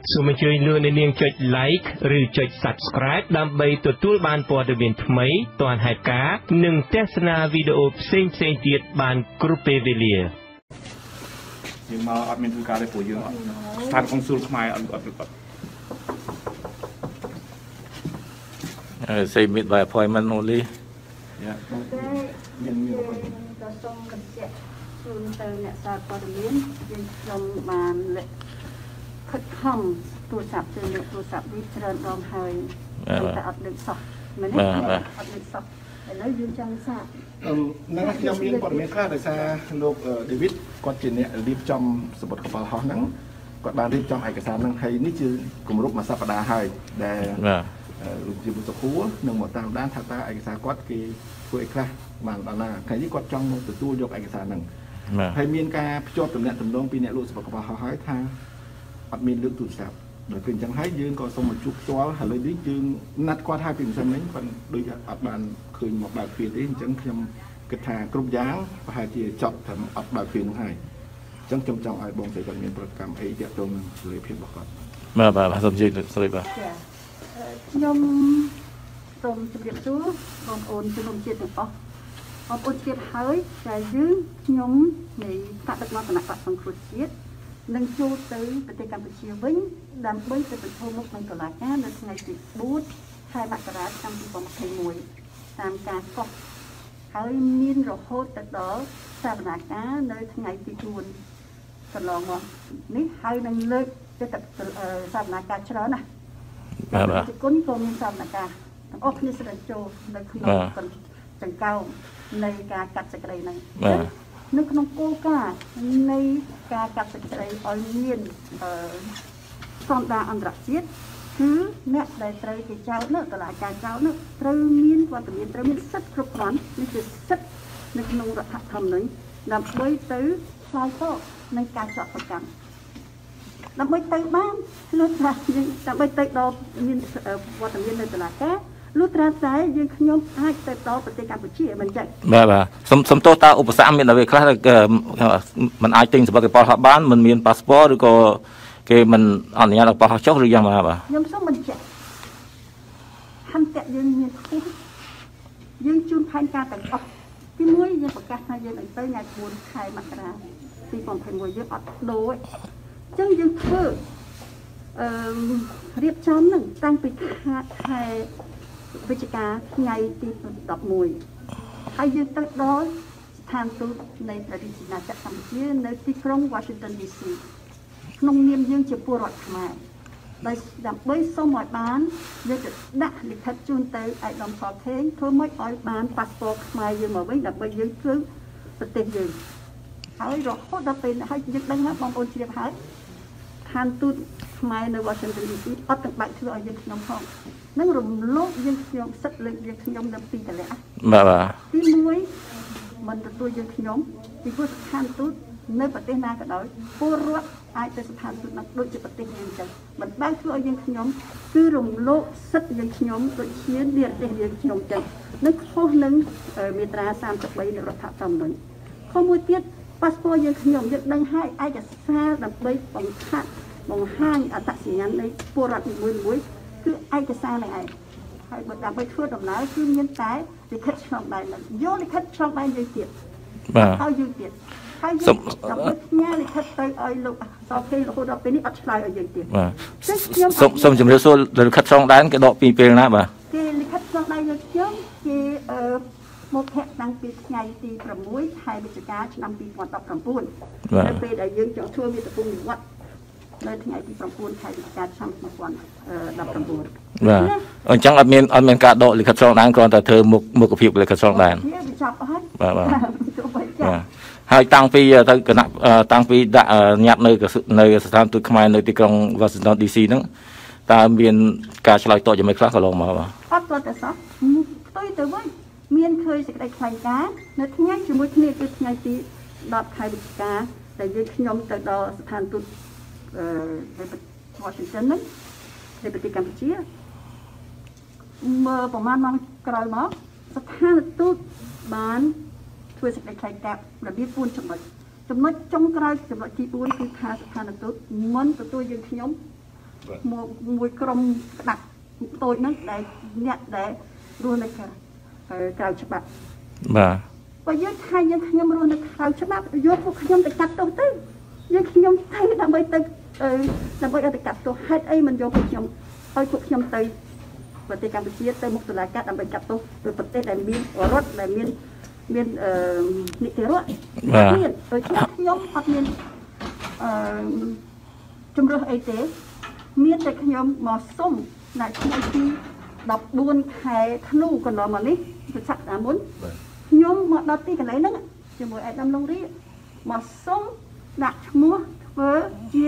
សូមអញ្ជើញលោកអ្នកនាងចុច like ឬចុច subscribe ដើម្បីទទួលបានព័ត៌មានថ្មីទាន់ហេតុការណ៍និងទស្សនាវីដេអូផ្សេងៗទៀតបានគ្រប់ពេលវេលាយើងមកអត់មានធ្វើការទេព្រោះយើងអត់ស្ថាប័នកុងស៊ុលខ្មែរអត់ say meet by appointment only យើងមានក៏សូមបញ្ជាក់ជូនទៅអ្នកសារព័ត៌មានយើងខ្ញុំបានខិតខំទូរស័ព្ទទៅលើទូរស័ព្ទនេះច្រើនដងហើយតែអត់លើកសោះមែនទេអត់លើកសោះឥឡូវយើងចង់សាកហ្នឹងខ្ញុំមានព័ត៌មានខ្លះដោយសារលោក David គាត់ជាអ្នករៀបចំសម្បត្តិកប៉ាល់ហោះហ្នឹងគាត់បានរៀបចំឯកសារហ្នឹងហើយនេះជាគម្រប់មួយសប្តាហ៍ហើយដែលលោកជាបុសុខួរនឹងមកតាមដានថាតើឯកសារគាត់គេធ្វើអីខ្លះបានដល់ណាថ្ងៃនេះគាត់ចង់មកទទួលយកឯកសារហ្នឹងហើយមានការភ្ជាប់ទំនាក់ទំនងពីអ្នកលក់សម្បត្តិកប៉ាល់ហោះហើយថាអត់មានលើកទូរស័ព្ទដល់គឺអញ្ចឹងហើយយើងក៏សូមមកជួបផ្ទាល់ហើយលើនេះយើងណាត់គាត់ហើយពីម្សិលមិញគាត់ដូចអត់បានឃើញមកបើកទ្វារទេអញ្ចឹងខ្ញុំគិតថាគ្រប់យ៉ាងប្រហែលជាចប់ត្រឹមអត់បើកទ្វារនោះហើយអញ្ចឹងខ្ញុំចង់ឲ្យបងស្រីគាត់មានប្រតិកម្មអីទាក់ទងនឹងសេរីភាពរបស់គាត់បាទសូមជម្រាបស្រីបាទខ្ញុំសូមជម្រាបសួរបងប្អូនជនជាតិទាំងអស់បងប្អូនជាតិហើយតែយើងខ្ញុំនៃបដិកម្មគណៈបកសង្គ្រោះជាតិនឹងចូលទៅប្រទេសកម្ពុជាវិញដើម្បីទៅប្រជុំមុខនឹងតុលាការនៅថ្ងៃទី4ខែមករាឆ្នាំ2021តាមការកោះហើយមានរហូតទៅដល់សវនាការនៅថ្ងៃទី4កន្លងមកនេះហើយនឹងលើកទៅសវនាការច្រើនណាស់បាទគុណក៏មានសវនាការទាំងអស់គ្នាស្រីចូលនៅក្នុងចង្កោមនៃការកាត់សេចក្តីហ្នឹងនៅក្នុងគោលការណ៍នៃការកាត់សេចក្តីឲ្យមានស្តង់ដារអន្តរជាតិគឺអ្នកដែលត្រូវគេចោទនោះតុលាការចោទនោះត្រូវមានវត្តមានត្រូវមានសិទ្ធិគ្រប់គ្រាន់នេះគឺសិទ្ធិនៅក្នុងរដ្ឋធម្មនុញ្ញដើម្បីទៅឆ្លើយតបនឹងការចាត់ប្រកាន់ដើម្បីទៅបានលុះត្រាយើងដើម្បីទៅដល់មានវត្តមាននៅតុលាការលុះត្រាតែយើងខ្ញុំអាចទៅដល់ប្រទេសកម្ពុជាមិនចឹងបាទសំទោសតើឧបសគ្គមានអ្វីខ្លះมันអាចទិញសម្បត្តិកប៉ាល់ហោះបានមិនមានប៉ាសពតឬក៏គេមិនអនុញ្ញាតឲ្យប៉ាល់ហោះចុះឬយ៉ាងណាបាទខ្ញុំសូមបញ្ជាក់ហន្តៈយើងមានខ្ពស់យើងជូនផែនការទាំងអស់ទី1យើងប្រកាសថាយើងនឹងទៅថ្ងៃ4ខែមករា2021យើងអត់ដូរអញ្ចឹងយើងធ្វើរៀបចំនឹងតាំងពីខែវិច្ឆិកាថ្ងៃទី11ហើយយើងទៅដល់ស្ថានទូតនៃប្រទេសណាចក្រកម្ពុជានៅទីក្រុង Washington DC ក្នុងនាមយើងជាពលរដ្ឋខ្មែរដើម្បីសូមឲ្យបានយើងจะដាក់លិខិតជូនទៅឯកឧត្តមផលថេងធ្វើម៉េចឲ្យបានប៉ាសពតខ្មែរយើងមកវិញដើម្បីយើងធ្វើប្រទេសយើងហើយរហូតដល់ពេលហើយយើងដឹងថាបងប្អូនជ្រាបហើយស្ថានទូតខ្មែរនៅ Washington DC អត់ទាំងបាច់ធ្វើឲ្យយើងខ្ញុំផងនឹងរំលោភយើងខ្ញុំសិទ្ធិលើយើងខ្ញុំនៅពីតលាបាទទី1មិនទទួលយើងខ្ញុំពីព្រោះស្ថានទូតនៅប្រទេសណាក៏ដោយពលរដ្ឋអាចទៅស្ថានទូតនោះដូចជាប្រទេសយើងអញ្ចឹងមិនបានធ្វើឲ្យយើងខ្ញុំគឺរំលោភសិទ្ធិយើងខ្ញុំដូចជានិរទេសយើងខ្ញុំអញ្ចឹងនឹងខុសនឹងមាត្រា33នៃរដ្ឋធម្មនុញ្ញខុសមួយទៀតប៉ាសពតយើងខ្ញុំយើងដឹងហើយឯកសារដើម្បីបង្ហាញអត្តសញ្ញាណនៃពលរដ្ឋមួយគឺឯកសារហ្នឹងឯងហើយបើដើម្បីធ្វើដំណើរគឺមានតែលិខិតឆ្លងដែនហ្នឹងយកលិខិតឆ្លងដែនយើងទៀតបាទហើយយើងទៀតហើយយើងដើម្បីផ្ញើលិខិតទៅឲ្យលោកសភេរហូតដល់ពេលនេះអត់ឆ្លើយឲ្យយើងទៀតបាទសូមជម្រាបសួរលិខិតឆ្លងដែនគេដកពីពេលណាបាទគេលិខិតឆ្លងដែនយើងខ្ញុំគេមកធាក់តាំងពីថ្ងៃទី6ខែវិច្ឆិកាឆ្នាំ2019នៅពេលដែលយើងចង់ធ្វើមាតុភូមិនិវត្តនៅថ្ងៃទី9ខែវិច្ឆិកាឆ្នាំ2019 បាទអញ្ចឹងអត់មានការដកលិខិតឆ្លងដែនគ្រាន់តែធ្វើមុខភាពលិខិតឆ្លងដែនវាចាប់អស់បាទហើយតាំងពីទៅគណៈតាំងពីដាក់ញាត់នៅស្ថានទូតខ្មែរនៅទីក្រុង Washington DC ហ្នឹងតើមានការឆ្លើយតបយ៉ាងម៉េចខ្លះកន្លងមកបាទអត់ទៅសោះផ្ទុយទៅវិញមានឃើញសេចក្តីថ្លែងការណ៍នៅថ្ងៃជាមួយគ្នាគឺថ្ងៃទី10ខែវិច្ឆិកាដែលយើងខ្ញុំទៅដល់ស្ថានទូតWashington ហ្នឹងនៅប្រទេសកម្ពុជាមើលប្រហែលម៉ោងក្រោយមកស្ថានទូតបានធ្វើសេចក្តីថ្លែងការណ៍របៀប4ចំណុចចុងក្រោយចំណុចទី4គឺថាស្ថានទូតមិនទទួលយើងខ្ញុំមួយក្រុមស្ដាប់តូចហ្នឹងដែលអ្នកដែលរស់នៅក្រៅច្បាប់បាទបើយើងថាយើងខ្ញុំរស់នៅក្រៅច្បាប់យកពួកខ្ញុំទៅកាត់ទោសទៅយើងខ្ញុំទៅដើម្បីឲ្យទៅកាត់ទោសហេតុអីមិនយកពួកខ្ញុំឲ្យពួកខ្ញុំទៅប្រទេសកម្ពុជាទៅមុខតុលាការដើម្បីកាត់ទោសទៅប្រទេសដែលមានរដ្ឋដែលមាននីតិរដ្ឋមានដូចខ្ញុំអត់មានជំរឿសអីទេមានតែខ្ញុំមកសុំនៅថ្ងៃទី14ខែធ្នូកន្លងមកនេះពីសប្តាហ៍មុនខ្ញុំមកដល់ទីកន្លែងហ្នឹងជាមួយអាដាមឡុងរីមកសុំដាក់ឈ្មោះធ្វើជា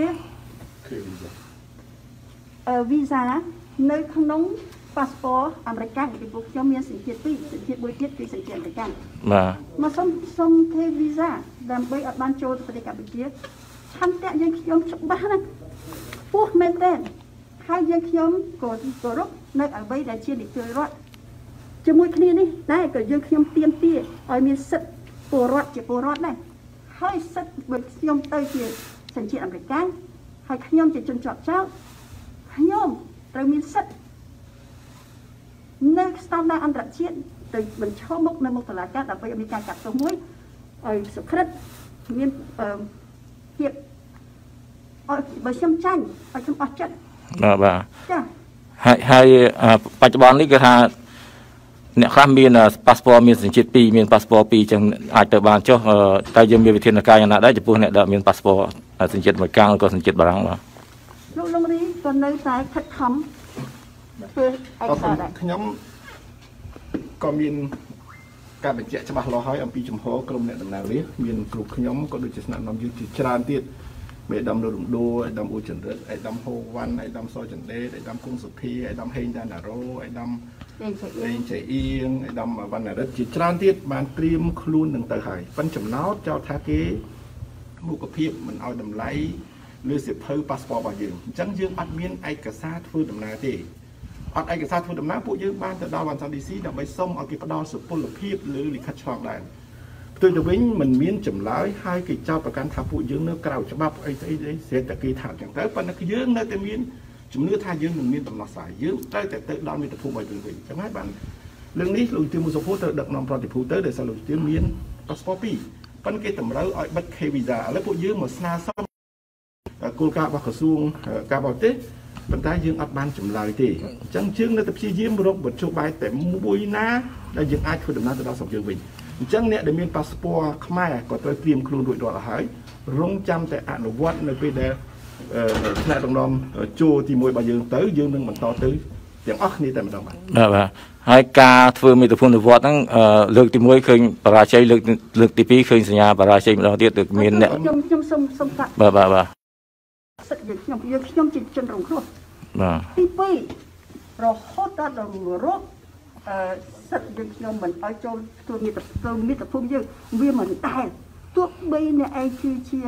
វីសានៅក្នុងប៉ាសពតអាមេរិកពីពួកខ្ញុំមានសញ្ជាតិ2សញ្ជាតិមួយទៀតគឺសញ្ជាតិអាមេរិកបាទមកសុំធ្វើវីសាដើម្បីឲ្យបានចូលទៅប្រទេសកម្ពុជាឆន្ទៈយើងខ្ញុំច្បាស់ណាស់ពោះមែនទេហើយយើងខ្ញុំក៏គោរពនៅអ្វីដែលជានីតិរដ្ឋជាមួយគ្នានេះតែក៏យើងខ្ញុំទាមទារឲ្យមានសិទ្ធិពលរដ្ឋជាពលរដ្ឋដែរហើយសិទ្ធិបើខ្ញុំទៅជាសញ្ជាតិអាមេរិកហើយខ្ញុំជាជនជាប់ចោទខ្ញុំត្រូវមានសិទ្ធិនៅស្តង់ដារអន្តរជាតិទៅបញ្ឈប់មុខនៅមុខតុលាការដើម្បីឲ្យមានការកាត់ទោសមួយឲ្យសុក្រិតមានភាពបើខ្ញុំចាញ់ឲ្យខ្ញុំអស់ចិត្តបាទចាហើយបច្ចុប្បន្ននេះគឺថាអ្នកខ្លះមានប៉ាសពតមានសញ្ជាតិ2មានប៉ាសពត2អញ្ចឹងអាចទៅបានចុះតែយើងមានវិធានការយ៉ាងណាដែរចំពោះអ្នកដែលមានប៉ាសពតសញ្ជាតិអាមេរិកឬក៏សញ្ជាតិបារាំងបាទលោកលងរីក៏នៅតែខិតខំធ្វើឯកសារដែរខ្ញុំក៏មានការបញ្ជាក់ច្បាស់លាស់ហើយអំពីចំហក្រុមអ្នកដំណើររាជមានគ្រប់ខ្ញុំក៏ដូចជាស្នាក់នាំយើងជាច្រើនទៀតមេដាមនៅរំដួលឯកឧត្តមអ៊ូចន្ទរិទ្ធឯកឧត្តមហូវ៉ាន់ឯកឧត្តមសចន្ទដេតឯកឧត្តមគង់សុភាឯកឧត្តមហេងដាណារ៉ូឯកឧត្តមលេងចៃអៀងឯកឧត្តមវណ្ណរិទ្ធជាច្រើនទៀតបានត្រៀមខ្លួននឹងទៅហើយប៉ុន្តែចំណោទចោទថាគេមុខភាពមិនឲ្យតម្លៃលើសៀវភៅប៉ាសពតរបស់យើងអញ្ចឹងយើងអត់មានឯកសារធ្វើដំណើរទេអត់ឯកសារធ្វើដំណើរពួកយើងបានទៅដល់វ៉ាន់សាន់ DC ដើម្បីសុំឲ្យគេផ្ដល់សុពលភាពលើលិខិតឆ្លងដែនផ្ទុយទៅវិញមិនមានចម្លើយហើយគេចោទប្រកាន់ថាពួកយើងនៅក្រៅច្បាប់អីស្អីស្រាប់តែគេថាអញ្ចឹងទៅប៉ុន្តែយើងនៅតែមានជំនឿថាយើងមិនមានដំណោះស្រាយយើងត្រូវតែទៅដល់មាតុភូមិឲ្យវិញអញ្ចឹងហើយបានរឿងនេះលោកទីមូសុភូត្រូវដឹកនាំប្រតិភូទៅដែលសារលោកទីមានប៉ាសពត2ប៉ុន្តែគេតម្រូវឲ្យបិទ K visa ឥឡូវពួកយើងមកស្នើសុំគោលការណ៍របស់ក្រសួងការបរទេសប៉ុន្តែយើងអត់បានចម្លើយទេអញ្ចឹងយើងនៅតែព្យាយាមរកមធ្យោបាយតែមួយណាដែលយើងអាចធ្វើដំណើរទៅដល់ស្រុកយើងវិញអញ្ចឹងអ្នកដែលមានប៉ាសពតខ្មែរក៏ត្រូវត្រៀមខ្លួនរួចរាល់ហើយរងចាំតែអនុវត្តនៅពេលដែលថ្នាក់ដឹកនាំចូលទី1របស់យើងទៅយើងនឹងបន្តទៅទាំងអស់គ្នាតែម្ដងបាទហើយការធ្វើមេត្តាភូមិវត្តហ្នឹងលើកទី1ឃើញបរាជ័យលើកទី2ឃើញសញ្ញាបរាជ័យម្ដងទៀតគឺមានអ្នកខ្ញុំសុំបាទសិទ្ធិខ្ញុំជាជនរងគ្រោះបាទទី2រហូតដល់រកសិទ្ធិខ្ញុំមិនឲ្យចូលធ្វើមេត្តាភូមិយើងវាមិនតែទោះបីអ្នកឯងគឺជា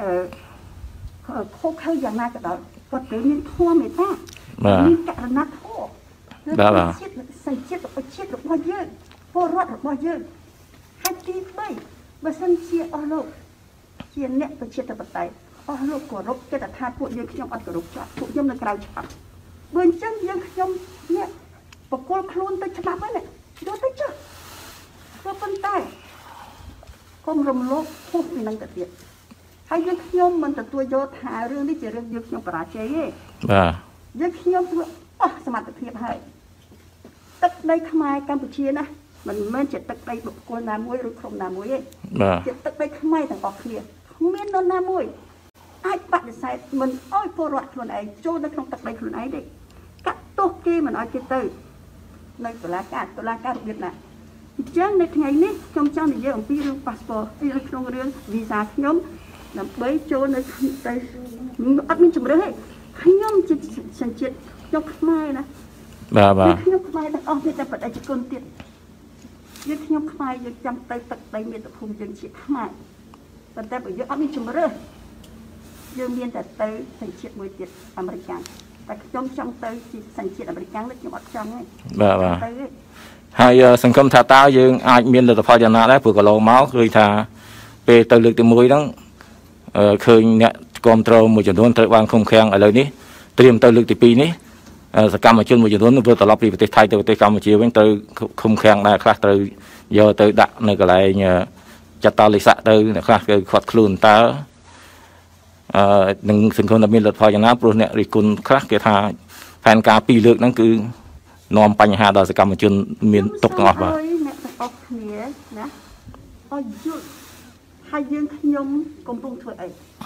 ខុសខើយ៉ាងណាក៏ដោយគាត់ត្រូវមានធម៌មេត្តាមានករណីធម៌បាទជាតិសញ្ជាតិរបស់យើងពលរដ្ឋរបស់យើងហើយទី3បើសិនជាអស់លោកជាអ្នកប្រជាធិបតេយ្យអស់លោកគោរពគេថាពួកយើងខ្ញុំអត់គោរពច្បាប់ពួកខ្ញុំនៅក្រៅច្បាប់បើអញ្ចឹងយើងខ្ញុំនេះបកគលខ្លួនទៅច្បាប់ហ្នឹងយកទៅចុះក៏ប៉ុន្តែកុំរំលោភហួសពីនឹងទៅទៀតហើយយើងខ្ញុំមិនទទួលយកថារឿងនេះជារឿងយើងខ្ញុំបរាជ័យទេបាទយើងខ្ញុំធ្វើអស់សមត្ថភាពហើយទឹកដីខ្មែរកម្ពុជាណាមិនមែនជាទឹកដីបុគ្គលណាមួយឬក្រុមណាមួយទេជាទឹកដីខ្មែរទាំងអស់គ្នាគ្មាននរណាមួយអាចបដិសេធមិនអោយពលរដ្ឋខ្លួនឯងចូលនៅក្នុងទឹកដីខ្លួនឯងទេកាត់ទោសគេមិនអោយគេទៅនៅតុលាការរបៀបណាអញ្ចឹងនៅថ្ងៃនេះខ្ញុំចង់និយាយអំពីរឿងប៉ាសពតនៅក្នុងរឿងវីសាខ្ញុំដើម្បីចូលនៅទៅអត់មានជំរឿសទេខ្ញុំជាសញ្ជាតិខ្ញុំខ្មែរណាបាទខ្ញុំខ្មែរទាំងអស់មានតែបដិជនទៀតយើងខ្ញុំខ្មែរយើងចាំទៅទឹកដីមាតុភូមិយើងជាខ្មែរប៉ុន្តែបើយើងអត់មានជំរឿសយើងមានតែទៅសញ្ជាតិមួយទៀតអាមេរិកតែខ្ញុំចង់ទៅជាសញ្ជាតិអាមេរិកនេះខ្ញុំអត់ចង់ទេបាទហើយសង្គមថាតើយើងអាចមានលទ្ធផលយ៉ាងណាដែរព្រោះកន្លងមកឃើញថាពេលទៅលើកទី1ហ្នឹងឃើញអ្នកគ្រប់គ្រងមួយចំនួនត្រូវបានឃុំឃាំងឥឡូវនេះเตรียมเตลึกที่ปีนี้สกรรมชนมาอยู่นู้นเพื่อตลอดปีประเทศไทยประเทศกัมพูชาเว้นเตยคุมแข่งได้ครับเตยโยเตยดักในกระไรเนี่ยจัดตาลิสะเตยนะครับคือขวดคลุนตาหนึ่งสิ่งคนมีหลักพออย่างนั้นปลุกเนี่ยริกุลครับเกี่ยวกับแผนการปีเลือกนั่นคือนอมปัญหาดาวสกรรมชนมีตกต่อไปนะอ๋อยุดให้ยืนขยมกลมปรุงถั่วไอ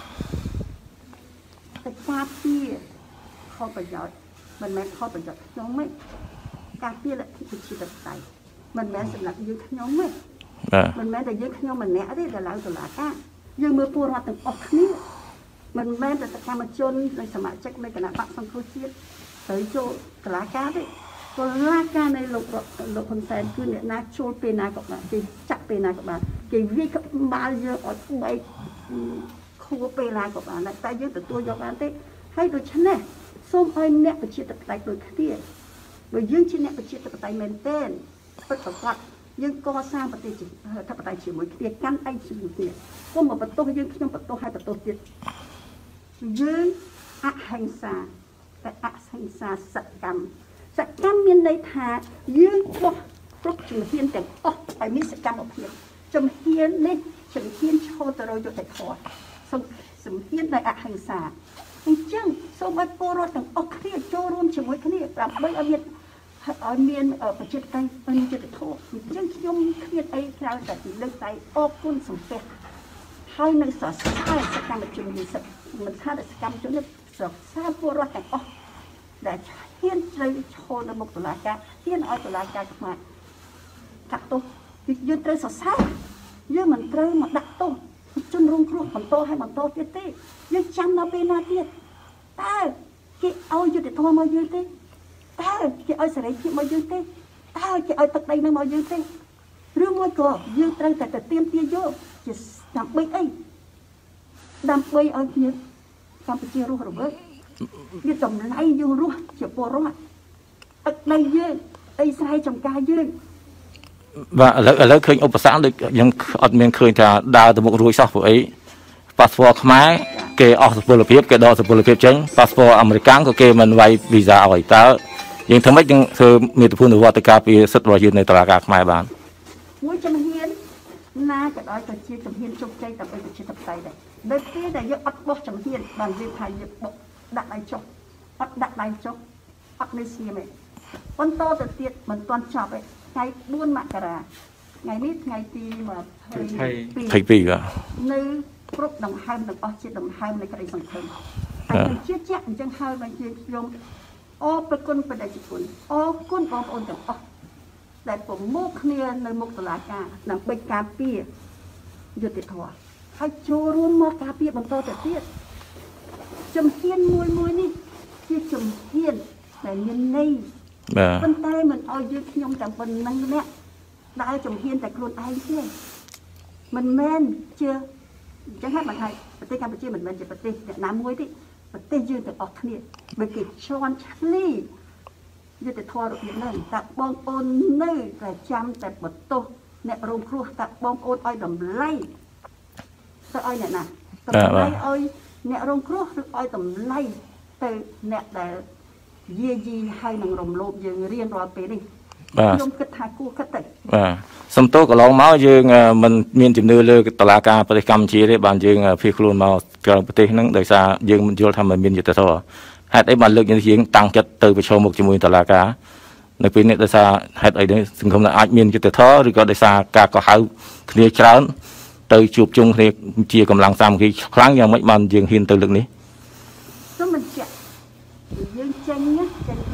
แต่การปีข้อประโยชน์มันแม้ข้อประโยชน์น้องไม่การปีละที่เป็นชีวิตใจมันแม้สำหรับยืนขยมไม่มันแม้แต่ยืนขยมมันแม้ได้แต่หลังตัวหลักอ่ะยืนมือปูราตึงออกนี้มันแม้แต่กรรมชนในสมัยเช็คในขณะปักสังคุชิตเตยโจกลาการได้กลาการในโลกคนแสนคือเนี่ยนักโชว์เป็นนากับมาจีจับเป็นนากับมาจีวิ่งมาเยอะอดไปคู่เป็นนากับมาแต่ยืนแต่ตัวยกอันเต้ให้โดยชนะส้มไอเนี่ยประชิดตะไคร้โดยเครียดโดยยืนชิ้นเนี่ยประชิดตะไคร้เมนเต้นประกอบยืนก่อสร้างปฏิจิตถ้าปฏิจิตเหมือนเครียดกันไอสิ่งเนี่ยก็มาประตูยืนขึ้นประตูให้ประตูติดยืนอหังสาแต่อหังสาสักกรรมสักกรรมมีในทายืนพวกปลุกจุ่มเทียนแต่อ๋อไปมีสักกรรมออกเพียงจุ่มเทียนนี่จุ่มเทียนโชว์แต่เราอยู่แต่คอสมเทียนในอหังสาจังสมัยโบราณต่างออกเครียดโจรวมเฉยๆนี่ปรับไม่เอาเมียนประชิดใจเป็นจะโทษจังยมเครียดไอ้คราวแต่เลิกใจออกคุณสมเด็จให้ในสอดใช่สักการจุ่มมีสักมันถ้าสักการจุ่มเนี่ยสอดทราบโบราณแต่ออกแต่เฮียนใจโชว์ในมุกตุลาการเฮียนเอาตุลาการมาตักตัวยืนเตยสอดทราบยืนเหมือนเตยมาดักตัวจนรุ่งครูมันโตให้มันโตเตี้ยเตี้ยยังจำเราเป็นนาเตี้ยแต่ที่เอาอยู่แต่ตัวมายืนเตี้ยแต่ที่เอาสายที่มายืนเตี้ยแต่ที่เอาตะไคร้มายืนเตี้ยเรื่องมันก็ยืนตรงแต่เตี้ยเตี้ยโย่จะดำใบไอ้ดำใบเอาเยอะทำไปเชี่ยวรู้หรือเปล่ายืนจมไล่ยืนรู้เชี่ยวปวดร้อนตะไคร้เยอะไอ้สายจำกายเยอะว่าแล้วเคยอุปสรรคเลยยังอดเมียนเคยจะดาวตะมุกรุ่ยซอกพวกไอ้พาสปอร์ตขมายเกออสปอร์ตเพียบเกดอสปอร์ตเพียบจังพาสปอร์ตอเมริกันก็เกมันไว้วีซ่าเอาไว้แต่ยังทำไมยังเธอมีตัวพูดถึงว่าตะการปีสุดว่ายืนในตลาดขมายบ้านมวยจำเฮียนน่าจะได้จะชี้จำเฮียนจงใจแต่ไปจะชี้ตับใจได้โดยที่ได้ยกอัดบอกจำเฮียนบางยืนไทยยกบอกดักได้จบอัดดักได้จบอัดในเสียไหมวันโตแต่เตี้ยเหมือนตอนชอบไปไงบ้วนมากระไงนิดไงตีมาปีก็ในกรุ๊ปดำไฮมันออกเชียดำไฮในกระไรสังคมแต่เป็นเชี่ยแจ๊กจังไฮมันเชี่ยยมออกไปก้นไปได้จิกุนออกก้นออกโอนแต่ออกแต่ผมโมกเนียในมุกตลาดกาหนังเป็นกาเปียยุติธรรมให้โชว์รวมมากาเปียบนโตแต่เตี้ยจมเฮียนมวยนี่ที่จมเฮียนแต่เงินนี่คนไทยมันเอายึดยมแต่คนนั่งเนี่ยได้จมเฮียนแต่คนไทยเชี่ยมันแม่นเชื่อจะให้มันไทยประเทศกัมพูชามันแม่นจะประเทศเนี่ยน้ำมวยที่ประเทศยืนแต่ออกเนี่ยไปเก็บช้อนชันี่ยืนแต่ทอรุอย่างนั้นแต่บองโอนนี่แต่จำแต่บทโตเนี่ยโรงครัวแต่บองโอนอ้อยดำไล่แต่อ้อยเนี่ยนะดำไล่อ้อยเนี่ยโรงครัวหรืออ้อยดำไล่แต่เนี่ยแต่เยี่ยให้หนังรมโลบยังเรียนรอไปดิยมกระทากูกระติสมโตก็ลองมายืงมันมีจุดนื้อเลยตลาดการปฏิกรรมชีได้บานยืงพี่ครูมาเกิดปฏินั้นโดยซายืงมันยุทธทำมันมีอยู่แต่ท่อให้ได้บานเลือกยังยืงตั้งจัดตื่นไปโชว์มุกจมูกตลาดการในปีนี้โดยซาให้ไอ้เนี่ยสังคมอาจมีอยู่แต่ท่อหรือก็โดยซากาก็หาเคลียร์ช้อนตื่นจูบจุงเคลียร์เจียกำลังซ้ำกี่ครั้งยังไม่บานยืงหินตื่นเรื่องนี้ก็มันเจ็บยืงเจงเนี่ยเจง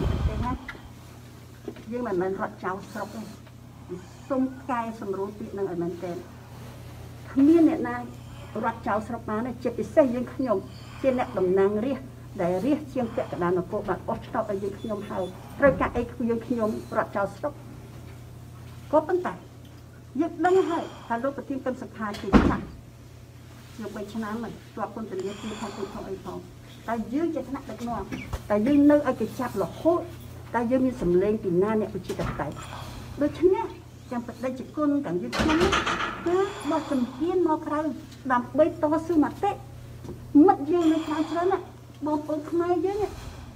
ยังมันรัดเจ้าสกเลยส้มกายสมรู้ตินั่งอันนั้นเต็มขมิ้นเนี่ยนายรัดเจ้าสกมาเนี่ยเจ็บไปเส้นยังขยมเช่นเนี่ยดำนางเรียได้เรียเชียงเกะกระดานโกบัดออสเตรเลียยังขยมเฮาเรื่องการไอ้ยังขยมรัดเจ้าสกก็เป็นแต่ยึดดังให้ถ้าโลกประเทศเป็นสังหารที่สั่งยกไปชนะมันตัวคนเป็นเลี้ยที่ทำตัวเขาไอ้เขาแต่ยื้อจะชนะเด็กน้อยแต่ยื้อเนื้อไอ้จะจับหลอกโคตรแต่ยังมีสำเร็จปีหน้าเนี่ยไปชิดใจโดยเฉพาะยังได้จิตกุนกับยึดนั้นคือมาจำเฮียนมาใครดำใบตอสู้มาเตะมัดยืนในคราวนั้นน่ะบอกคนขมายเยอะเนี่ย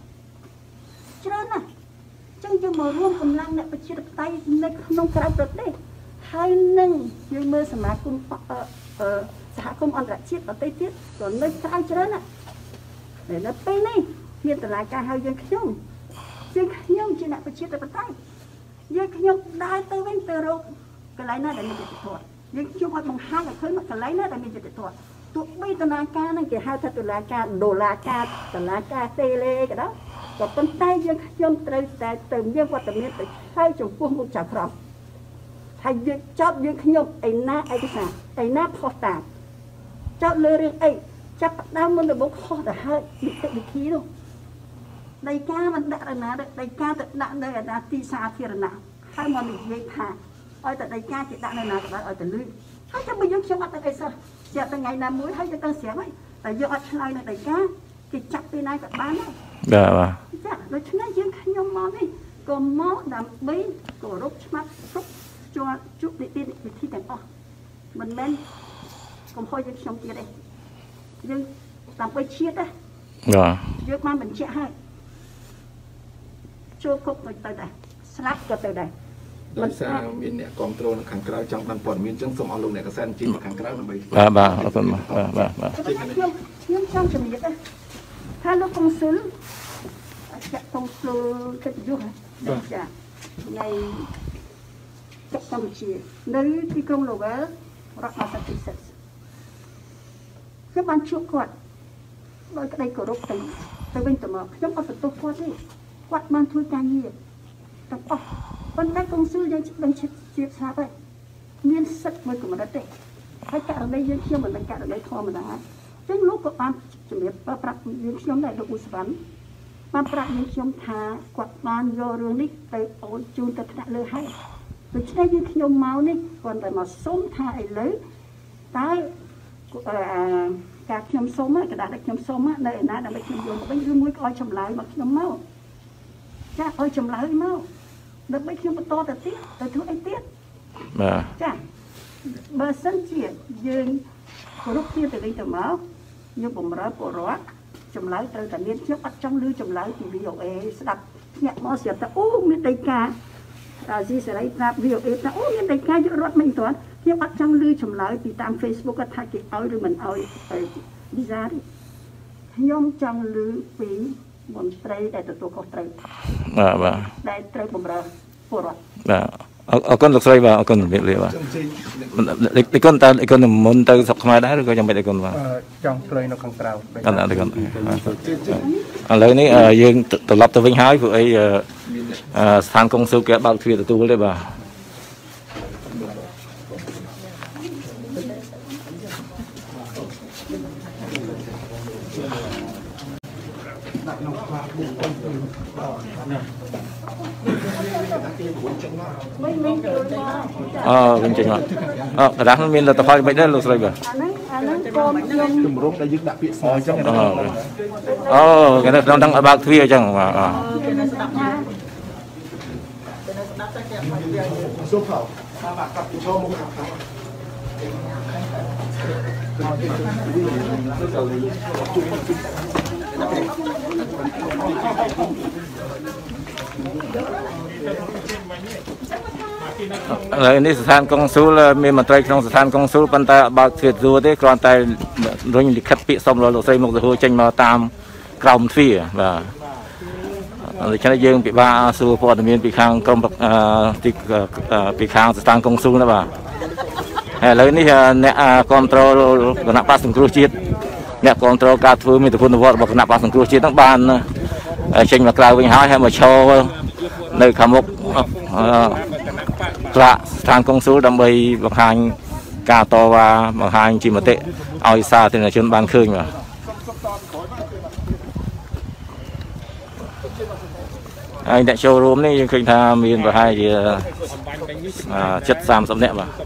យើងមករួមកម្លាំងអ្នកប្រជាធិបតេយ្យនៅក្នុងក្រៅប្រទេសហើយនឹងយើងមើលសមាគមសហគមន៍អន្តរជាតិប្រទេសទៀតក៏នៅក្រៅច្រើនណាស់នៅពេលនេះមានតឡាការហៅយើងខ្ញុំជាអ្នកប្រជាធិបតេយ្យយើងខ្ញុំដើរទៅវិញទៅរកកន្លែងណាដែលមានយុត្តិធម៌យើងខ្ញុំឲ្យបង្ហាញឲ្យឃើញកន្លែងណាដែលមានយុត្តិធម៌ទោះបីតឡាការហ្នឹងគេហៅថាតឡាការដុល្លារការតឡាការតេលេក៏ដោយក៏ប៉ុន្តែយើងខ្ញុំត្រូវតែទៅមានវត្តមានទៅហើយចំពោះមុខចៅក្រមហើយយើងចោតយើងខ្ញុំឯណាឯកសារឯណាខុសតាចោតលើរឿងអីចាប់ផ្ដើមមុនដំបូងខុសទៅហើយនីតិវិធីនោះដីកាមិនដាក់នៅណាដីកាទៅដាក់នៅអាទីសាធារណៈហើយមកនិយាយថាឲ្យតែដីកាគេដាក់នៅណាក៏ដោយឲ្យទៅលឺហើយចាំបើយើងខ្ញុំអត់ទៅអីសោះជាប់ថ្ងៃណាមួយហើយយើងទៅស្រាប់ហើយតែយើងអត់ឆ្លើយនៅដីកាគេចាប់ពីណាក៏បានដែរបាទចាដូច្នេះយើងខ្ញុំមកនេះក៏មកដើម្បីគោរពច្បាប់គ្រប់ជាប់ជុកនីតិវិធីទាំងអស់មិនមែនកុំហួយយើងខ្ញុំទៀតទេយើងដើម្បីជាតិណាយើងបានបញ្ជាក់ហើយចូលគុកទៅដែរស្លាប់ក៏ទៅដែរមិនសារមានអ្នកគ្រប់គ្រងនៅខាងក្រៅចង់បានព័ត៌មានអញ្ចឹងសូមអស់លោកអ្នកកសិនជិះមកខាងក្រៅដើម្បីបាទអរគុណបាទខ្ញុំចង់ជំរាបថាលោកកុងស៊ុលកុងស៊ុលកិត្តិយសចានៃកម្ពុជានៅទីក្រុងឡូវែលរដ្ឋមាសាជូសេតខ្ញុំបានជួបគាត់ដោយក្តីគោរពទៅវិញទៅមកខ្ញុំអត់បន្ទោសគាត់ទេគាត់បានធ្វើការងារទាំងអស់ប៉ុន្តែកុងស៊ុលយើងដឹងជាស្រាប់ហើយមានសិទ្ធិមួយកម្រិតទេហើយករណីយើងខ្ញុំមិនដឹងករណីធម្មតាអញ្ចឹងលោកក៏បានជំរាបប្រាប់យើងខ្ញុំដែរលោកឧស្វណ្ណបានប្រាប់យើងខ្ញុំថាគាត់បានយករឿងនេះទៅអូនជូនទៅថ្នាក់លើហើយដូច្នេះយើងខ្ញុំមកនេះគាត់តែមកសុំថាឥឡូវតើការខ្ញុំសុំកណ្ដាស់ដែលខ្ញុំសុំនៅឯណាដើម្បីខ្ញុំយកទៅវិញឬមួយក៏ឲ្យចម្លើយមកខ្ញុំមកចាឲ្យចម្លើយមកដើម្បីខ្ញុំបន្តទៅទៀតទៅធ្វើអីទៀតបាទចាបើសិនជាយើងគោរពគ្នាទៅវិញទៅមកយើងបំរើពលរដ្ឋចម្លើយត្រូវតែមានខ្ញុំអត់ចង់ឮចម្លើយពី VOA ស្ដាប់ញាក់មកស្រាប់តែអូមានដីកាស៊ីសេរីប្រាប់ VOA ថាអូមានដីកាយករត់មិនទាន់ខ្ញុំអត់ចង់ឮចម្លើយពីតាម Facebook ថាគេឲ្យឬមិនឲ្យវីសាទេខ្ញុំចង់ឮពីមន្ត្រីដែលទទួលខុសត្រូវបាទដែលត្រូវបម្រើពលរដ្ឋបាទអរគុណលោកស្រីបាទអរគុណជំរាបលាបាទអរគុណតើអរគុណមុនទៅស្រុកខ្មែរដែរឬក៏យ៉ាងម៉េចអរគុណបាទចង់ឆ្លើយនៅខាងក្រៅអរគុណឥឡូវនេះយើងត្រឡប់ទៅវិញហើយព្រោះអីស្ថានកុងស៊ុលគេបើកទ្វារទទួលទេបាទវិញចេញមកកណ្ដាស់នោះមានលទ្ធផលមិនដែរលោកស្រីបាទអាហ្នឹងកូនខ្ញុំជំរំដែលយើងដាក់ពាក្យសអញ្ចឹងគេនៅក្នុងទាំងបើកទ្វារអញ្ចឹងបាទសុខោតាមអាកប្បចូលមកខាងក្រៅឥឡូវនេះស្ថានកុងស៊ុលមានមន្ត្រីក្នុងស្ថានកុងស៊ុលប៉ុន្តែបើកទ្វារទទួលទេគ្រាន់តែរុញលិខិតពាក្យសុំលោកស្រីមុខទៅហួរចេញមកតាមក្រោមទ្វារបាទដូច្នេះយើងពិបាកសួរព័ត៌មានពីខាងក្រុមពីខាងស្ថានកុងស៊ុលណាបាទឥឡូវនេះអ្នកគ្រប់គ្រងគណៈបក្សសង្គ្រោះជាតិអ្នកគ្រប់គ្រងការធ្វើមេត្តាគុណវត្តរបស់គណៈបក្សសង្គ្រោះជាតិហ្នឹងបានចេញមកក្រៅវិញហើយមកឈរនៅខាងមុខថ្នាក់ស្ថានកុងស៊ុលដើម្បីបង្ហាញការតវ៉ាបង្ហាញជាមតិឲ្យសាធារណជនបានឃើញបាទហើយអ្នកចូលរួមនេះយើងឃើញថាមានប្រហែលជា30នាក់បាទ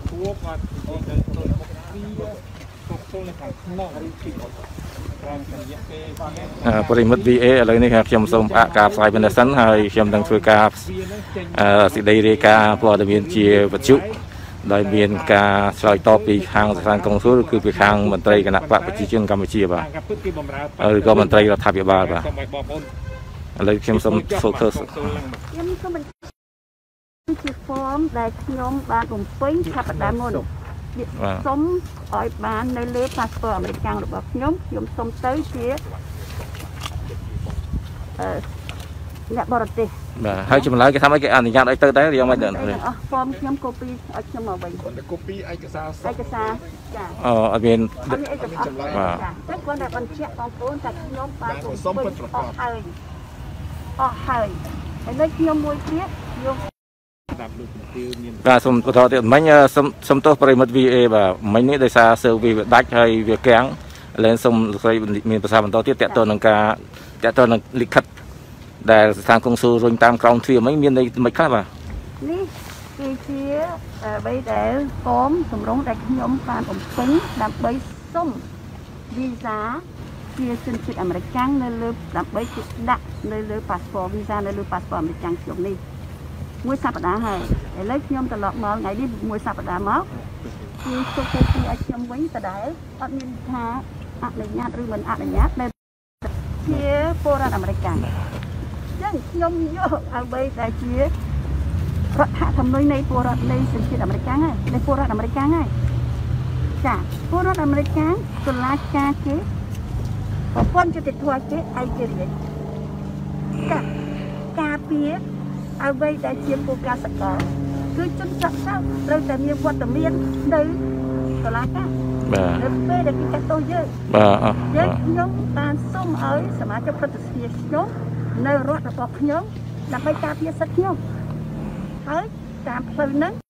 ប្រិមិត្ត VA ឥឡូវនេះខ្ញុំសូមផ្អាកការផ្សាយប៉ុណ្ណេះសិនហើយខ្ញុំនឹងធ្វើការសេចក្តីរាយការណ៍ព័ត៌មានជាវិទ្យុដោយមានការឆ្លើយតបពីខាងស្ថានកុងស៊ុលគឺពីខាងមន្ត្រីគណៈបកប្រជាជនកម្ពុជាបាទឬក៏មន្ត្រីរដ្ឋាភិបាលបាទเลยខ្ញុំសូម focus ខ្ញុំសូមជាហ្វមដែលខ្ញុំបានបំពេញថាបដាមុនសូមឲ្យបាននៅលើ passport អាមេរិករបស់ខ្ញុំសូមទៅជាអ្នកបរទេសបាទហើយចម្លើយគេថាម៉េចគេអនុញ្ញាតឲ្យទៅដែរយ៉ាងម៉េចដែរអស់ហ្វមខ្ញុំកូពីឲ្យខ្ញុំមកវិញគាត់កូពីឯកសារចាអូអត់មានចម្លើយបាទតែគាត់តែបញ្ជាក់បងប្អូនតែខ្ញុំបានសុំពិតប្រកបអស់ហើយនៅខ្ញុំមួយទៀតខ្ញុំបាទសូមបន្តទៀតមិញសូមទោសប្រិមិត្ត VA បាទមិញនេះដោយសារ server វាដាច់ហើយវាកាំងឥឡូវសូមលោកស្រីមានប្រសាសន៍បន្តទៀតតកតនឹងលិខិតដែលស្ថានគង់ស៊ូរុញតាមក្រោមទ្វារមិញមានន័យមិនខ្លះបាទនេះគឺជាអ្វីដែលហ្វមសម្រុងដែលខ្ញុំបានបំពេញដើម្បីសុំវីសាជាជនជាតិអាមេរិកនៅលើដើម្បីដាក់នៅលើ passport visa នៅលើ passport អាមេរិកខ្ញុំនេះមួយសប្តាហ៍ហើយឥឡូវខ្ញុំត្រឡប់មកថ្ងៃនេះមួយសប្តាហ៍មកគឺទុកទៅពីឲ្យខ្ញុំវិញដដែលអត់មានថាអនុញ្ញាតឬមិនអនុញ្ញាតដែលជាពលរដ្ឋអាមេរិកចឹងខ្ញុំយកអ្វីដែលជារដ្ឋធម្មនុញ្ញនៃពលរដ្ឋនៃសញ្ជាតិអាមេរិកហើយនៃពលរដ្ឋអាមេរិកហើយចាពលរដ្ឋអាមេរិកតុលាការគេប្រព័ន្ធយុតិធម៌គេឯករាជ្យចាការពារអ្វីដែលជាពលការសកលគឺជនសក្តិត្រូវតែមានវត្តមាននៅតុលាការបាទនៅពេលដែលគេកាត់ទោសយើងបាទខ្ញុំបានសូមឲ្យសមាជិកព្រឹទ្ធសភាខ្ញុំនៅរដ្ឋរបស់ខ្ញុំដើម្បីការពារសិទ្ធិខ្ញុំហើយតាមផ្លូវហ្នឹង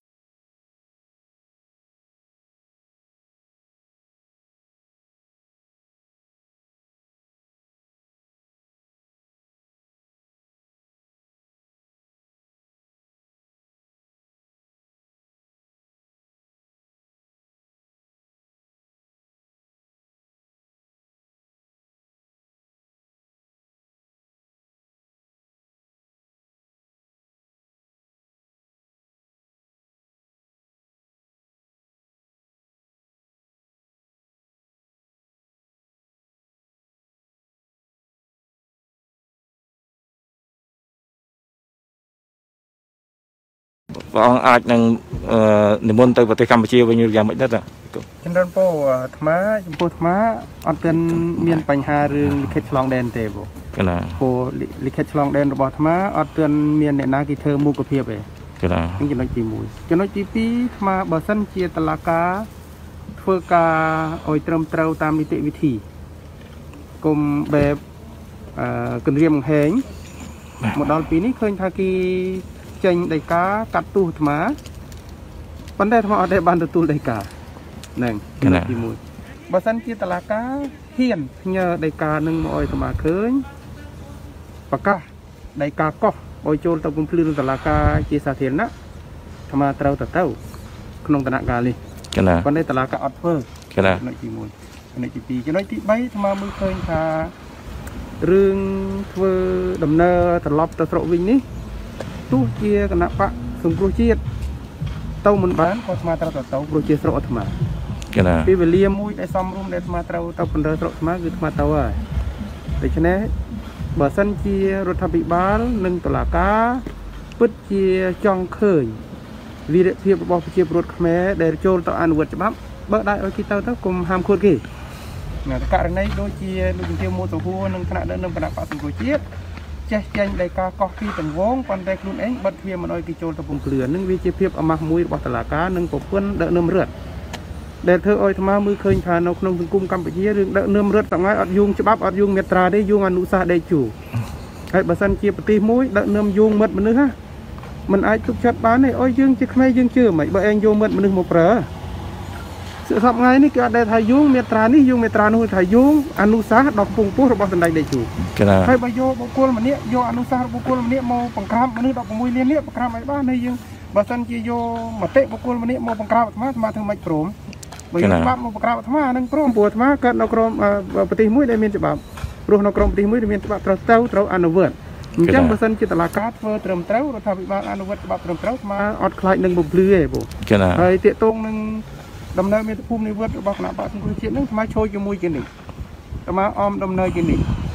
ព្រះអង្គអាចនឹងនិមន្តទៅប្រទេសកម្ពុជាវិញយ៉ាងម៉េចដែរជំរាបពរអាត្មាចំពោះអាត្មាអត់ទាន់មានបញ្ហារឿងលិខិតឆ្លងដែនទេបងណាព្រោះលិខិតឆ្លងដែនរបស់អាត្មាអត់ទាន់មានអ្នកណាគេធ្វើមុខភាពទេណានេះចំណុចទី1ចំណុចទី2អាត្មាបើសិនជាតុលាការធ្វើការឲ្យត្រឹមត្រូវតាមនីតិវិធីគុំបែបគម្រាមកំហែងមកដល់ពេលនេះឃើញថាគេចេញដីកាកាត់ទោសអាត្មាប៉ុន្តែអាត្មាអត់ដែលបានទទួលដីកាហ្នឹងទី1បើសិនជាតុលាការហ៊ានផ្ញើដីកានឹងមកឲ្យអាត្មាឃើញប្រកាសដីកាកោះឲ្យចូលទៅពំភ្លឺតុលាការជាសាធារណៈអាត្មាត្រូវទៅក្នុងដំណាក់កាលនេះប៉ុន្តែតុលាការអត់ធ្វើចំណុចទី1ចំណុចទី2ចំណុចទី3អាត្មាមើលឃើញថារឿងធ្វើដំណើរត្រឡប់ទៅស្រុកវិញនេះទោះជាគណៈបកសង្គ្រោះជាតិទៅមិនបានក៏អាត្មាត្រូវទៅព្រោះជាស្រុកអាត្មាពេលវេលាមួយដែលសមរម្យដែលអាត្មាត្រូវទៅបណ្ដើស្រុកអាត្មាគឺអាត្មាទៅហើយដូច្នេះបើសិនជារដ្ឋាភិបាលនិងតុលាការពិតជាចង់ឃើញវីរភាពរបស់ប្រជាពលរដ្ឋខ្មែរដែលចូលទៅអនុវត្តច្បាប់បើដៃឲ្យគេទៅគុំហាមឃាត់គេករណីដូចជាលោកជំទាវ មួល សុហួរនិងគណៈដឹកនាំគណៈបកសង្គ្រោះជាតិចេះចេញដោយការកោះពីតង្វងប៉ុន្តែខ្លួនឯងបិទទ្វារមិនអោយគេចូលទៅពំភ្លឿននឹងវាជាភាពអាម៉ាស់មួយរបស់តុលាការនិងប្រពន្ធដឹកនាំរដ្ឋដែលធ្វើឲ្យអាត្មាមើលឃើញថានៅក្នុងសង្គមកម្ពុជារឿងដឹកនាំរដ្ឋទាំងហើយអត់យងច្បាប់អត់យងមេត្រាទេយងអនុសាសន៍ដេកជូហើយបើសិនជាប្រទេសមួយដឹកនាំយងមិត្តមនុស្សណាមិនអាចទុកចិត្តបានទេអុយយើងជាខ្មែរយើងជឿមិនបើឯងយកមិត្តមនុស្សមកប្រើសប្តាហ៍ថ្ងៃនេះគេអត់ដែលថាយងមេត្រានេះយងមេត្រានោះថាយងអនុសាសន៍ដល់ពងពោះរបស់សម្ដេចដេកជូហើយបើយកបុគ្គលម្នាក់យកអនុសាសន៍បុគ្គលម្នាក់មកបង្ក្រាបមនុស្ស16លាននេះបង្ក្រាបឲ្យបានហើយយើងបើសិនជាយកមតិបុគ្គលម្នាក់មកបង្ក្រាបអាត្មាធ្វើម៉េចព្រមបើយកច្បាប់មកបង្ក្រាបអាត្មានឹងព្រមព្រោះអាត្មាកើតនៅក្រមប្រទេសមួយដែលមានច្បាប់ព្រោះនៅក្រមប្រទេសមួយដែលមានច្បាប់ត្រូវអនុវត្តអញ្ចឹងបើសិនជាតុលាការធ្វើត្រឹមត្រូវរដ្ឋាភិបាលអនុវត្តច្បាប់ត្រឹមត្រូវអាត្មាអត់ខ្លាចនឹងបំភ្លឺទេបងហើយតាកតងនឹងដំណើរមាតុភូមិនិវត្តរបស់គណៈបកសង្គ្រោះជាតិនឹងអាត្មាជួយជាមួយគេនេះអាត្មាអមដំណើរគេនេះក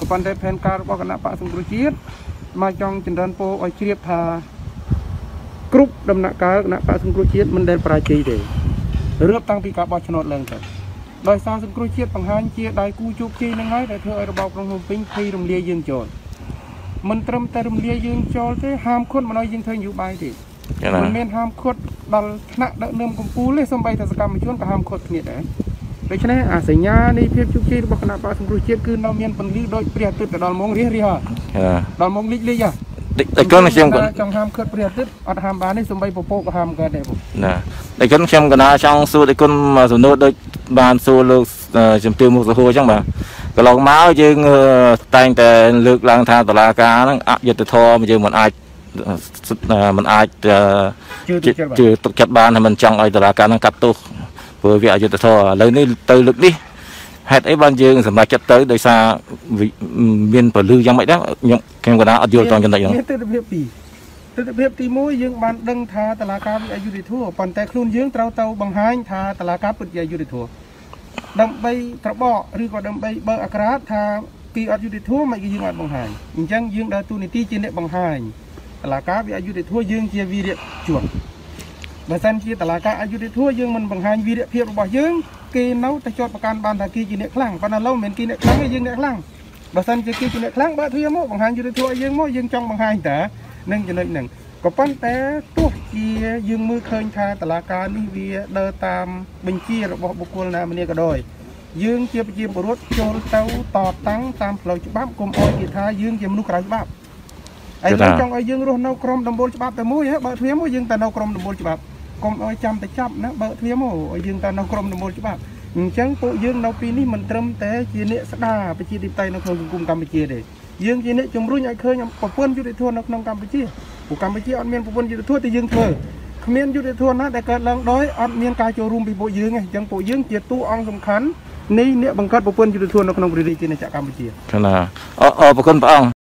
ក៏ប៉ុន្តែផែនការរបស់គណៈបកសង្គ្រោះជាតិមកចង់ចម្រើនពរឲ្យជ្រាបថាគ្រប់ដំណាក់កាលគណៈបកសង្គ្រោះជាតិមិនដែលបរាជ័យទេរៀបតាំងពីការបោះឆ្នោតឡើងទៅដោយសារសង្គ្រោះជាតិបង្ហាញជាដៃគូជោគជ័យនឹងហើយដែលធ្វើឲ្យរបបក្រុងភ្នំពេញភ័យរំលាយយើងចូលមិនត្រឹមតែរំលាយយើងចូលទេហាមឃាត់មិនឲ្យយើងធ្វើនយោបាយទេមិនមានហាមឃាត់ដល់ថ្នាក់ដឹកនាំកម្ពុជាទេសូម្បីតែសកម្មជនក៏ហាមឃាត់គ្នាដែរដូច្នេះអាសញ្ញានៃភាពជោគជ័យរបស់គណៈបកសង្គ្រោះជាតិគឺនៅមានពន្លឺដូចព្រះអាទិត្យទៅដល់ម៉ោងរះហើយដល់ម៉ោងលិចហ៎តែគាត់ខ្ញុំក៏ចង់ហាមឃាត់ព្រះអាទិត្យអត់ហាមបានទេសូម្បីពពកក៏ហាមកើតដែរបងណាតែគាត់ខ្ញុំក៏ណាចង់សួរតែគុណសំណួរដូចបានសួរលោកជំទាវមុខសហួរអញ្ចឹងបាទកន្លងមកយើងតែងតែលើកឡើងថាតុលាការហ្នឹងអយុត្តិធម៌យើងមិនអាចជឿទុកចិត្តបានហើយមិនចង់ឲ្យតុលាការហ្នឹងកាត់ទោសព្រោះវាអយុត្តិធម៌ឥឡូវនេះទៅលើកនេះហេតុអីបានយើងសម្រេចចិត្តទៅដោយសារមានពលឺយ៉ាងម៉េចដែរខ្ញុំក៏អត់យល់ត្រង់ចំណុចហ្នឹងមានទិដ្ឋភាពទី1យើងបានដឹងថាតុលាការវាអយុត្តិធម៌ប៉ុន្តែខ្លួនយើងត្រូវទៅបង្ហាញថាតុលាការពិតជាអយុត្តិធម៌ដើម្បីត្របកឬក៏ដើម្បីបើកអាក្រាតថាពីអយុត្តិធម៌មិនគេយើងអត់បង្ហាញអញ្ចឹងយើងដើរតួនាទីជាអ្នកបង្ហាញតុលាការវាអយុត្តិធម៌យើងជាវីរៈជួនបើសិនជាតុលាការអយុត្តិធម៌យើងមិនបង្ហាញវីរៈភាពរបស់យើងគេនៅតែជាប់ប្រកាន់បានថាគេជាអ្នកខ្លាំងប៉ុន្តែឥឡូវមិនមែនគេអ្នកខ្លាំងទេយើងអ្នកខ្លាំងបើសិនជាគេជាអ្នកខ្លាំងបើទ្វារមកបង្ហាញយុត្តិធម៌ឲ្យយើងមកយើងចង់បង្ហាញតានឹងចំណុចហ្នឹងក៏ប៉ុន្តែទោះជាយើងមើលឃើញថាតុលាការនេះវាដើរតាមបញ្ជារបស់បុគ្គលណាម្នាក់ក៏ដោយយើងជាប្រជាពលរដ្ឋចូលទៅតតាំងតាមផ្លូវច្បាប់កុំអោយគេថាយើងជាមនុស្សក្រៅច្បាប់ហើយយើងចង់ឲ្យយើងរស់នៅក្រមដំបូលច្បាប់តែមួយបើទ្វារមកយើងតែនៅក្រមដំបូលច្បាប់កុំអោយចាំតែចាប់ណាបើទ្វារមកឲ្យយើងតែនៅក្រមដំបូលច្បាប់អញ្ចឹងពួកយើងនៅពីនេះមិនត្រឹមតែជាអ្នកស្ដារប្រជាធិបតេយ្យនៅក្នុងសង្គមកម្ពុជាទេយើងជាអ្នកជំរុញឲ្យឃើញប្រព័ន្ធយុត្តិធម៌នៅក្នុងកម្ពុជាពួកកម្ពុជាអត់មានប្រព័ន្ធយុត្តិធម៌តែយើងធ្វើគ្មានយុត្តិធម៌ណាដែលកើតឡើងដោយអត់មានការចូលរួមពីពួកយើងទេអញ្ចឹងពួកយើងជាតួអង្គសំខាន់នៃអ្នកបង្កើតប្រព័ន្ធយុត្តិធម៌នៅក្នុងប្រទេសជាតិកម្ពុជាណាអរគុណព្រះអង្គ